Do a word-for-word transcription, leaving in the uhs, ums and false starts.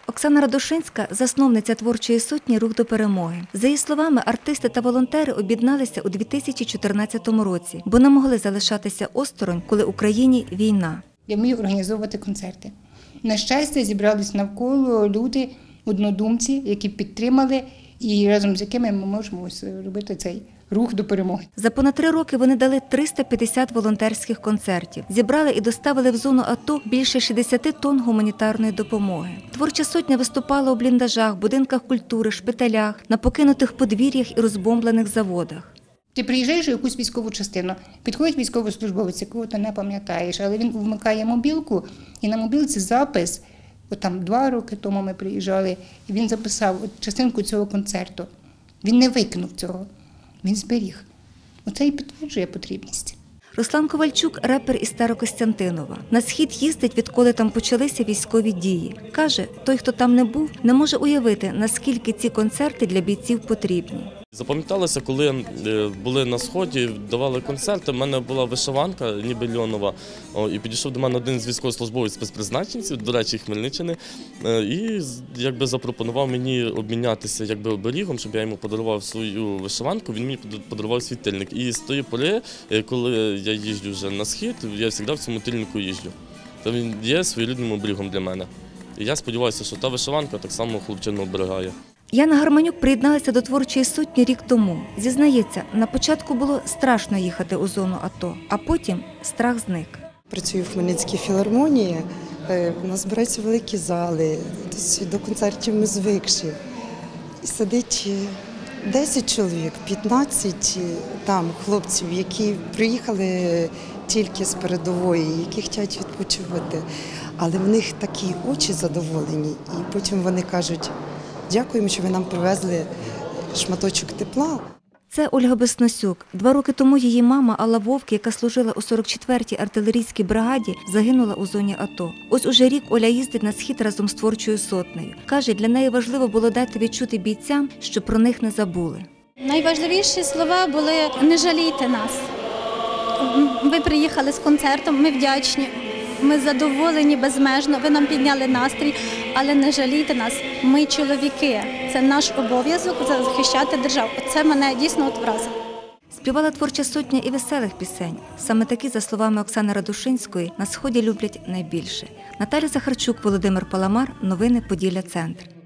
Оксана Радушинська – засновниця творчої сотні «Рух до перемоги». За її словами, артисти та волонтери об'єдналися у дві тисячі чотирнадцятому році, бо не могли залишатися осторонь, коли в Україні війна. Я вмію організовувати концерти. На щастя, зібрались навколо люди, однодумці, які підтримали і разом з якими ми можемо робити цей рух до перемоги. За понад три роки вони дали триста п'ятдесят волонтерських концертів. Зібрали і доставили в зону АТО більше шістдесят тонн гуманітарної допомоги. Творча сотня виступала у бліндажах, будинках культури, шпиталях, на покинутих подвір'ях і розбомблених заводах. Ти приїжджаєш у якусь військову частину, підходить військовослужбовець, якого ти не пам'ятаєш, але він вмикає мобілку, і на мобілці запис, от там два роки тому ми приїжджали, і він записав от частинку цього концерту. Він не викинув цього, він зберіг. Оце і підтверджує потрібність. Руслан Ковальчук – репер із Старокостянтинова. На схід їздить, відколи там почалися військові дії. Каже, той, хто там не був, не може уявити, наскільки ці концерти для бійців потрібні. Запам'яталося, коли були на Сході, давали концерти, в мене була вишиванка, ніби льонова, і підійшов до мене один з військовослужбовців спецпризначенців, до речі, Хмельниччини, і якби запропонував мені обмінятися якби оберігом, щоб я йому подарував свою вишиванку, він мені подарував свій тильник. І з тої пори, коли я їжджу вже на Схід, я завжди в цьому тильнику їжджу. То він є своєрідним оберігом для мене. І я сподіваюся, що та вишиванка так само хлопчину оберігає. Яна Гарманюк приєдналася до творчої сотні рік тому. Зізнається, на початку було страшно їхати у зону АТО, а потім страх зник. Працюю в Хмельницькій філармонії, у нас збираються великі зали, до концертів ми звикші. І сидить десять чоловік, п'ятнадцять там хлопців, які приїхали тільки з передової, які хочуть відпочивати. Але в них такі очі задоволені, і потім вони кажуть: дякуємо, що ви нам привезли шматочок тепла. Це Ольга Безносюк. Два роки тому її мама Алла Вовк, яка служила у сорок четвертій артилерійській бригаді, загинула у зоні АТО. Ось уже рік Оля їздить на Схід разом з творчою сотнею. Каже, для неї важливо було дати відчути бійцям, що про них не забули. Найважливіші слова були: не жалійте нас. Ви приїхали з концертом, ми вдячні. Ми задоволені безмежно, ви нам підняли настрій, але не жалійте нас, ми чоловіки. Це наш обов'язок захищати державу. Це мене дійсно от вразило. Співала творча сотня і веселих пісень. Саме такі, за словами Оксани Радушинської, на Сході люблять найбільше. Наталя Захарчук, Володимир Паламар. Новини Поділля Центр.